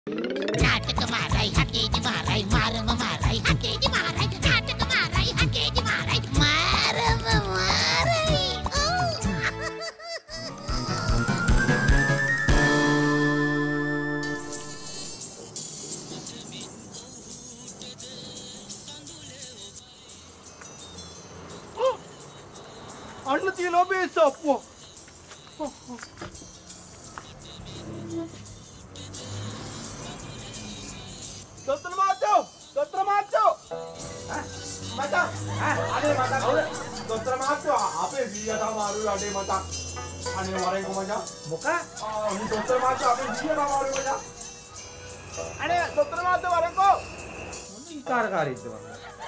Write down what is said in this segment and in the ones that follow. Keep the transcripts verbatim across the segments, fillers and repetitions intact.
नाटक माराई हकेजी माराई मारम माराई हकेजी माराई नाटक माराई हकेजी माराई मारम माराई අන්න තියෙනවා බේසප්පුව. දොස්තර මාත්‍යෝ දොස්තර මාත්‍යෝ මචං අනේ මචං දොස්තර මාත්‍යෝ අපේ සීයාට අමාරුයි අඩේ මචං අනේ වරෙන්කෝ මචං මොක ආ මේ දොස්තර මාත්‍යෝ අපේ සීයාට අමාරුයි මචං අනේ දොස්තර මාත්‍යෝ වරෙන්කෝ මොන ඉකාරකාරීත්ද මම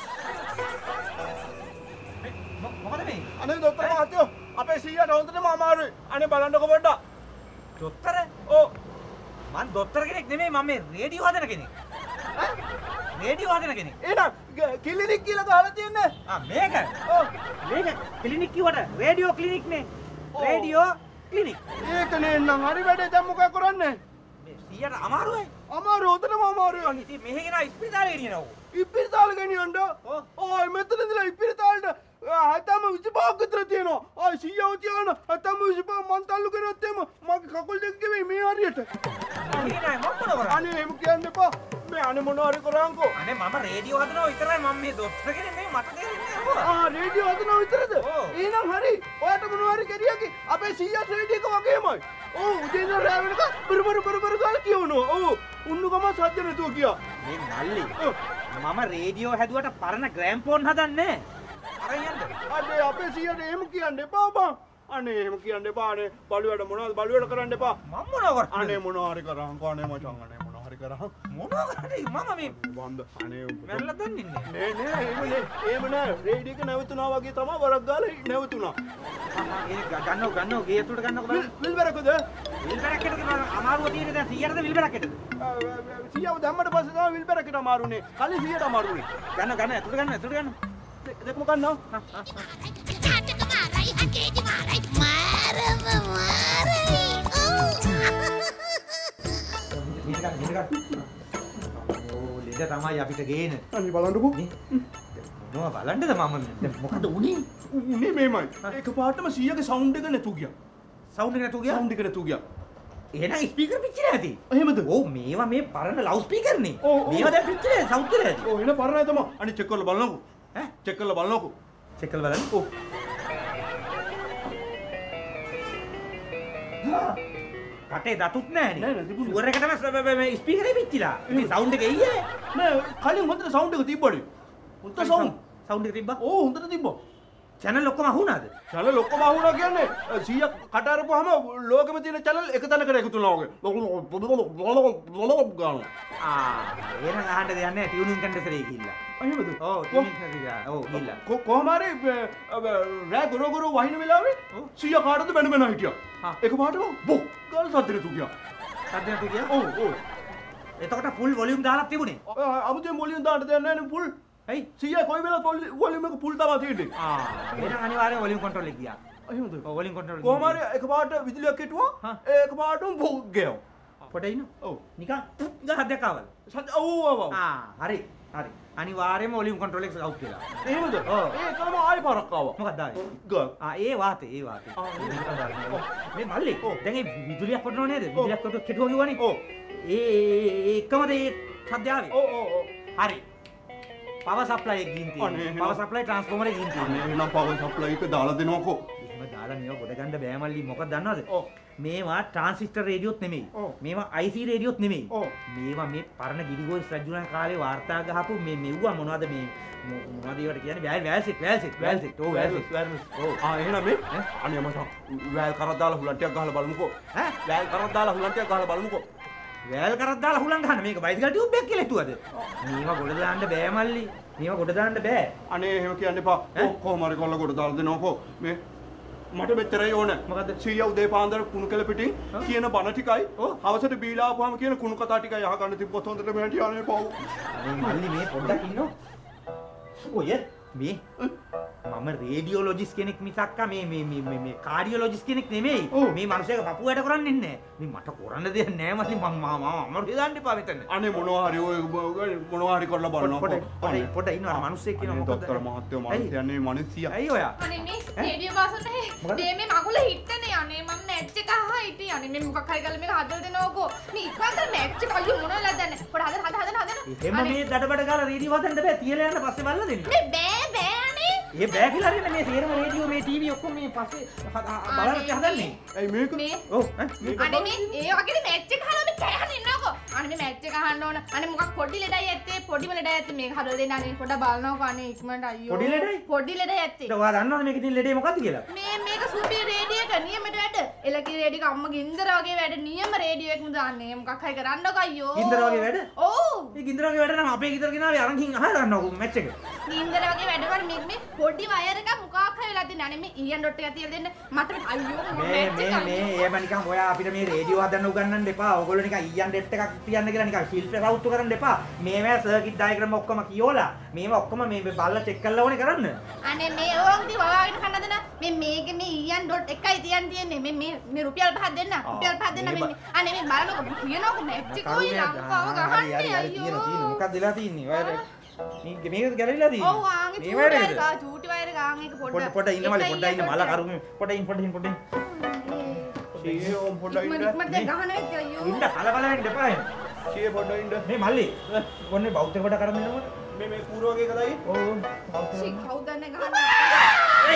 මොකද මේ අනේ දොස්තර මාත්‍යෝ අපේ සීයාට හොඳටම අමාරුයි අනේ බලන්නකො පොඩ්ඩක් දොස්තර ඔව් මං දොස්තර කෙනෙක් නෙමෙයි මම මේ රේඩියෝ හදන කෙනෙක් රේඩියෝ හදන කෙනෙක් එහෙනම් ක්ලිනික් කියලා ගහලා තියන්නේ ආ මේක ඔව් මේක ක්ලිනික් කිව්වට රේඩියෝ ක්ලිනික් නේ රේඩියෝ ක්ලිනික් ඒක නේ නම් හරි වැඩේ දැන් මොකක් කරන්නේ මේ සීයාට අමාරුයි අමාරු හොඳටම අමාරුයි අනේ ඉතින් මෙහෙ ගෙන ඉස්පිරිතාලේ ගෙනියනවා ඉස්පිරිතාලේ ගෙනියන්න ඔය මෙතන ඉඳලා ඉස්පිරිතාලේට හතම විසිපහක් විතර තියෙනවා ආ සීයාව තියාන හතම විසිපහ මන් තල්ලු කරොත් එම මගේ කකුල් දෙක ගෙවේ මේ හරියට අනේ නෑ මම මොන කරන්නේ අනේ එහෙම කියන්න එපා මේ අනේ මොන හරි කරාන්කෝ අනේ මම රේඩියෝ හදනවා විතරයි මම මේ දොස්තර කෙනෙක් නෙමෙයි මට දෙන්නේ ආ රේඩියෝ හදනවා විතරද එහෙනම් හරි ඔයාට මොන හරි කරියකි අපේ සීයා රේඩියෝ එක වගේමයි ඔව් උදේ ඉඳන් රාව වෙනකන් බර බර බර බර ගාලා කියවනවා ඔව් උන්නු ගම සද්ද නැතුව කියා මේ මල්ලි මම රේඩියෝ හැදුවට පරණ ග්‍රෑම්ෆෝන් හදන්නේ අරන් යන්න අනේ අපේ සීයාට එහෙම කියන්න එපා බං අනේ එහෙම කියන්න එපා අනේ බලුවට මොනවද බලුවට කරන්න එපා මම මොනව කරන්නේ අනේ මොනවා හරි කරාන්කෝ අනේ මචං අනේ මොනවා හරි කරා මොනවා කරන්නේ මම මේ වන්ද අනේ මැරලා දන්නේ නේ නේ එහෙම නේ එහෙම නෑ රේඩියෝ එක නැවතුණා වගේ තමයි වරක් ගාලා නැවතුණා ඒ ගන්නව ගන්නව ගේ ඇතුළට ගන්නකො බලන්න විල් බරකද විල් බරකටද අමාරුව තියෙන්නේ දැන් සීයාටද විල් බරකටද සීයාව දැම්මට පස්සේ තමයි විල් බරකට අමාරුනේ කලින් සීයාට අමාරුනේ ගන්න ගන්න ඇතුළට ගන්න ඇතුළට ගන්න දෙකම ගන්නවා नाटक माराई हकेजी माराई मारम माराई මේක මේක ඕ ලෙඩ තමයි අපිට ගේන අනේ බලන්නකෝ මොනවා බලන්නද මම මොකද උනේ උනේ මේමයි එකපාරටම සීයාගේ සවුන්ඩ් එක නැතු ගියා සවුන්ඩ් එක නැතු ගියා සවුන්ඩ් එක නැතු ගියා එහෙනම් ස්පීකර් පිච්චිලා ඇති එහෙමද ඔව් මේවා මේ පරණ ලවුඩ් ස්පීකර් නේ මේවා දැන් පිච්චිලා සවුන්ඩ් කරලා ඇති ඔව් එහෙනම් පරණයි තමයි අනේ චෙක් කරලා බලන්නකෝ ඈ චෙක් කරලා බලන්නකෝ චෙක් කරලා බලන්න ඔව් කටේ දතුත් නැහැ නේ නෑ ෂුවර් එකටම ස්පීකරේ පිච්චිලා ඉතින් සවුන්ඩ් එක එන්නේ නෑ කලින් හොඳට සවුන්ඩ් එක තිබ්බලු හොඳ සවුන්ඩ් සවුන්ඩ් එක තිබ්බා ඕ හොඳට තිබ්බා channel ඔක්කොම අහුණාද channel ඔක්කොම අහුණා කියන්නේ සීයා කට අරපුවාම ලෝකෙම තියෙන channel එක තැනකට එකතු වෙනවා වගේ ගානවා ආ එහෙනම් අහන්න දෙයක් නැහැ ටියුනින් කන්ඩෙන්සරේ ගිහිල්ලා එහෙමද ඔව් ටියුනින් කන්ඩෙන්සරේ ඔව් ගිහිල්ලා කොහොම හරි රෑ ගොරෝ ගොරෝ වහින වෙලාවේ සීයා කාටද බැන බැන හිටියා එකපාරටම බොක් ගාලා සද්දෙට තුගියා සද්දෙට තුගියා ඔව් ඔව් එතකොට ෆුල් වොලියුම් දාලා තිබුණේ අමුතෙන් වොලියුම් දාන්න දෙයක් නැහැ නේ ෆුල් ඇයි සීයා කොයි වෙලාවත් වොලියුම් එක ෆුල් තමයි තියෙන්නේ ආ එහෙනම් අනිවාර්යෙන් වොලියුම් කන්ට්‍රෝල් එක ගියා එහෙමද ඔව් වොලියුම් කන්ට්‍රෝල් කොහොම හරි එකපාරට විදුලියක් හිටුවා එකපාරටම බොක් ගියා පොඩ ඉන්න ඔව් නිකන් ගහද්දක් ආවල සද්ද ඔව් ඔව් ආ හරි හරි අනිවාර්යයෙන්ම වොලියුම් කන්ට්‍රෝල් එක අවුට් වෙලා එහෙමද ඔව් ඒකම ආයෙ පාරක් ආවා මොකක්ද ආයේ ගා ආ ඒ වාතේ ඒ වාතේ මේ මල්ලි දැන් ඒ විදුලියක් කොටනව නේද විදුලියක් කොට කෙටුවා කිව්වනේ ඔව් ඒ එකම දේ සද්ද ආවේ ඔව් ඔව් ඔව් හරි පවර් සප්ලයි එක ගින් තියෙනවා පවර් සප්ලයි ට්‍රාන්ස්ෆෝමර් එක ගින් තියෙනවා අනේ එහෙනම් පවර් සප්ලයි එක දාලා දෙනවකෝ එහෙම දාලා මේවා ගොඩ ගන්න බෑ මල්ලි මොකක්ද දන්නවද මේවා ट्रांसिस्टर රේඩියෝත් නෙමෙයි මේවා I C රේඩියෝත් නෙමෙයි මේවා මේ පරණ ගිරිගෝස් රජුණන් කාලේ වාර්තා ගහපු මේ මෙව්වා මොනවද මේ මොනවද ඒවට කියන්නේ වැල් වැල් සිට් වැල් සිට් වැල් සිට් ඕ වැල් සිට් වැල් ඔව් ආ එහෙනම් මේ අනේ මචං වැල් කරක් දාලා හුලන් ටිකක් ගහලා බලමුකෝ ඈ වැල් කරක් දාලා හුලන් ටිකක් ගහලා බලමුකෝ වැල් කරක් දාලා හුලන් ගන්න මේක බයිසිකල් ටියුබ් එකක් කියලා හිතුවද මේවා ගොඩ දාන්න බෑ මල්ලි මේවා ගොඩ දාන්න බෑ අනේ එහෙම කියන්න එපා කොහොම හරි කොල්ල ගොඩ දාලා දෙනවකෝ මේ මට මෙච්චරයි ඕන මොකද සීයා උදේ පාන්දර කුණු කළ පිටින් කියන බණ ටිකයි හවසට බීලා ආපුවාම කියන කුණු කතා ටිකයි අහගන්න තිබ්බොත් හොඳට මෙහෙට යන්නේ පව් අනේ මල්ලි මේ පොඩ්ඩක් ඉන්නෝ ඔය මේ මම මම රේඩියෝලොජිස්ට් කෙනෙක් මිසක් මේ මේ මේ මේ කාඩියෝලොජිස්ට් කෙනෙක් නෙමෙයි. මේ මිනිස්සෙක් පපුව වැඩ කරන්නේ නැහැ. මේ මට කරන්න දෙයක් නැහැ මල්ලි මම මම අමරු දාන්න එපා මෙතන. අනේ මොනවා හරි ඔය මොනවා හරි කරලා බලනවා. පොඩ පොඩ ඉන්නවා මිනිස්සෙක් කියනවා මොකද? දොස්තර මහත්තයෝ මම කියන්නේ මිනිස්සියා. ඇයි ඔයා? අනේ මේ රේඩියෝ බාසන් නැහැ. මේ මේ මගුල හිටනේ අනේ මම මැච් එක අහා හිටියේ. අනේ මේ මොකක් හරි කරලා මේක හදලා දෙනවකෝ. මේ ඉක්වන්තර මැච් එක අයියෝ මොනවද දන්නේ. පොඩ හදන හදන හදන හදන. එහෙම මේ දඩබඩ ගාලා රේඩියෝ හදන්න බෑ. තියලා යන්න පස්සේ බලලා දෙන්න. මේ බෑ බෑ අනේ. ඒ බෑ කියලා හරිනේ මේ සේරම රේඩියෝ මේ ටීවී ඔක්කොම මේ පස්සේ බලන්න හදන්නේ. ඇයි මේක? මේ ඔව් අනේ මේ ඒ වගේ මැච් එක හදලා මේ කෑහන ඉන්නවකෝ. අනේ මේ මැච් එක අහන්න ඕන. අනේ මොකක් පොඩි ලෙඩයි ඇත්තේ පොඩිම ලෙඩයි ඇත්තේ මේක හදලා දෙන්න අනේ පොඩ බලනවකෝ අනේ ඉක්මනට අයියෝ. පොඩි ලෙඩයි? පොඩි ලෙඩයි ඇත්තේ. ඒක ඔයා දන්නවද මේකේ තියෙන ලෙඩේ මොකක්ද කියලා? මේ මේක සුපි රේඩියෝ එක නියමෙට වැඩ. එලකි රේඩියෝ එක අම්ම ගින්දර වගේ වැඩ නියම රේඩියෝ එකම දාන්නේ. මොකක් හරි කරන්නකෝ අයියෝ. ගින්දර වගේ වැඩ? ඔව්. මේ ගින්දර වගේ වැඩ නම් අපේ ගෙදර ගෙනාවේ අරන් ගින් අහලා ගන්නකො මැච් එක. ගින්දර වගේ වැඩ කරන්නේ මේ මේ පොඩි වයර් එකක් මොකක් හරි වෙලා තියෙන. අනේ මේ ඊයන් ඩොට් එක තියලා දෙන්න. මට අයියෝ මේ මේ මේ එහෙම නිකන් ඔයා අපිට මේ රේඩියෝ හදන්න උගන්වන්න එපා. ඕගොල්ලෝ නිකන් ඊයන් ඩෙට් එකක් තියන්න කියලා නිකන් ශිල්ප රවුත්තු කරන්න එපා. මේවා සර්කිට් ඩයග්‍රෑම් ඔක්කොම කියෝලා මේවා ඔක්කොම මේ බලලා චෙක් කරලා ඕනේ කරන්න. අනේ මේ ඕගොල්ලෝ වවාගෙන කන්න දෙන මේ මේකේ මේ ඊයන් ඩොට් එකයි තියන් තියෙන්නේ. මේ මේ මේ රුපියල් පහක් දෙන්න. රුපියල් පහක් දෙන්න මේ අනේ මේ බලනකො කියනකො මැච් එක ඔය ලංකාව ගහන්නේ අයියෝ. මොකක්ද වෙලා තින්නේ? වයර් මේක මේක ගැලවිලා තියෙන්නේ. ඔව් ආන්ගේ චූටි වයර් ගා චූටි වයර් ගාන් එක පොඩ්ඩ පොඩ පොඩ ඉන්න මල්ලි පොඩ්ඩ ඉන්න මල කරු පොඩ ඉන්න පොඩ ඉන්න පොඩ ඉන්න. ෂී ඕම් පොඩ්ඩක් ඉන්න. මට දැන් ගහන වෙච්ච අයියෝ. ඉන්න කලබල වෙන්න එපා එහෙම. ෂී පොඩ්ඩක් ඉන්න. මේ මල්ලි කොන්නේ බෞද්ධ කොට කරන් දෙනවද? මේ මේ කූර වගේ කදයි. ඔව්. ෂී කවුද නේ ගහන්නේ?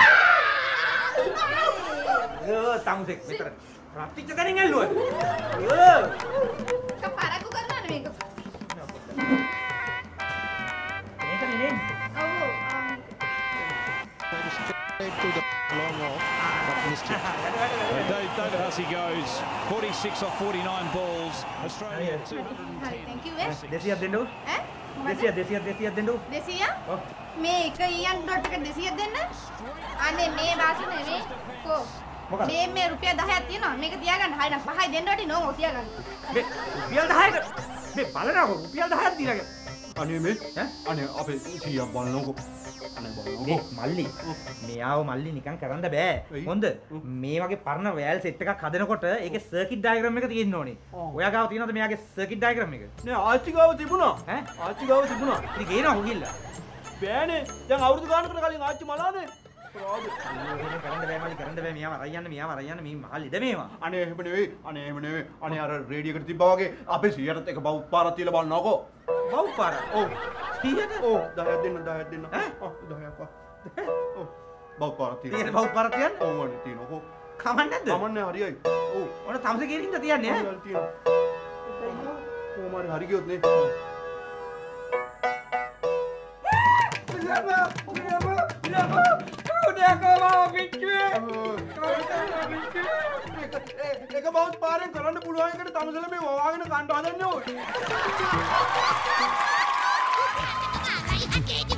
ඒ තමුසෙක් මෙතන. රත්තිච්ච දෙනින් ඇල්ලුවද? ඒ කපාරකු කරනවනේ මේක. මේක නේ. ඔව්. To the long off, but missed it. Dave, David Hussey goes forty-six off forty-nine balls. Australia two hundred ten. හරි thank you ඈ. දෙසියක් දෙන්නු. ඈ? දෙසියක් දෙසියක් දෙසියක් දෙන්නු. දෙසිය? ඔව්. මේ එක ඊයන් ඩොට් එක දෙසියක් දෙන්න. අනේ මේ වාසි නෙමෙයි. කො මොකක්ද? මේ මේ රුපියල් දහයක් තියෙනවා. මේක තියාගන්න. හරි නම් පහයි දෙන්න වටි නෝ තියාගන්න. මේ රුපියල් දහයක මේ බලනකො රුපියල් දහයක් දීලා අනේ මේ ඈ? අනේ අපේ සීයා බලනකො. අනේ බලනකො. මේ මල්ලි මෙයාව මල්ලි නිකන් කරන්න බෑ. හොඳ මේ වගේ පරණ වෑල් සෙට් එකක් හදනකොට ඒකේ සර්කිට් ඩයග්‍රෑම් එක තියෙන්න ඕනේ. ඔයා ගාව තියෙනවද මෙයාගේ සර්කිට් ඩයග්‍රෑම් එක? නේ ආච්චි ගාව තිබුණා. ඈ? ආච්චි ගාව තිබුණා. ඉතින් ගේනවා හොගිල්ල. බෑනේ. දැන් අවුරුදු ගානකට කලින් ආච්චි මලානේ. කරන්න බෑ මල්ලි කරන්න බෑ මෙයාව අරන් යන්න මෙයාව අරන් යන්න මේ මහල් ඉඩ මේවා. අනේ එහෙම නෙවෙයි. අනේ එහෙම නෙවෙයි. අනේ අර රේඩියෝ එකට තිබ්බා වගේ අපේ සීයාටත් එක බවුත් පාරක් තියලා බලනකො. බව් පාර. ඔව්. කීයද? ඔව් දහයක් දෙන්න දහයක් දෙන්න. ඈ? ඔව් දහයක් පා. ඔව්. බවුත් පාරක් තියලා. තියෙන බව් පාරක් තියන්න? ඔව් අනේ තියනකො. කමන්නේ නැද්ද? කමන්නේ හරියයි. ඔව්. ඔන්න තමසේ කියන හින්දා තියන්නේ ඈ. ඔව් තියනවා. කොහොම හරි හරි ගියොත් නේ. එක බවුත් පාරෙන් කරන්න පුළුවන් එකට තමසල මේ වවාගෙන කණ්ඩ හදන්නේ ඕනේ. මාරයි හකේජි